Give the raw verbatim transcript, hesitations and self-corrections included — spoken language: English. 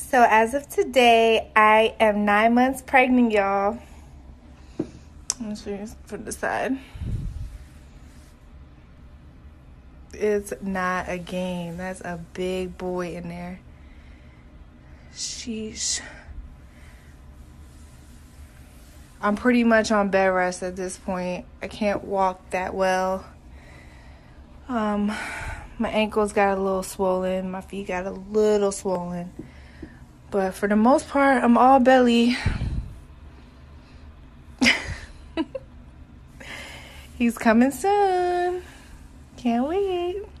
So as of today, I am nine months pregnant, y'all. Let me show you from the side. It's not a game. That's a big boy in there. Sheesh. I'm pretty much on bed rest at this point. I can't walk that well. Um, my ankles got a little swollen. My feet got a little swollen. But for the most part, I'm all belly. He's coming soon. Can't wait.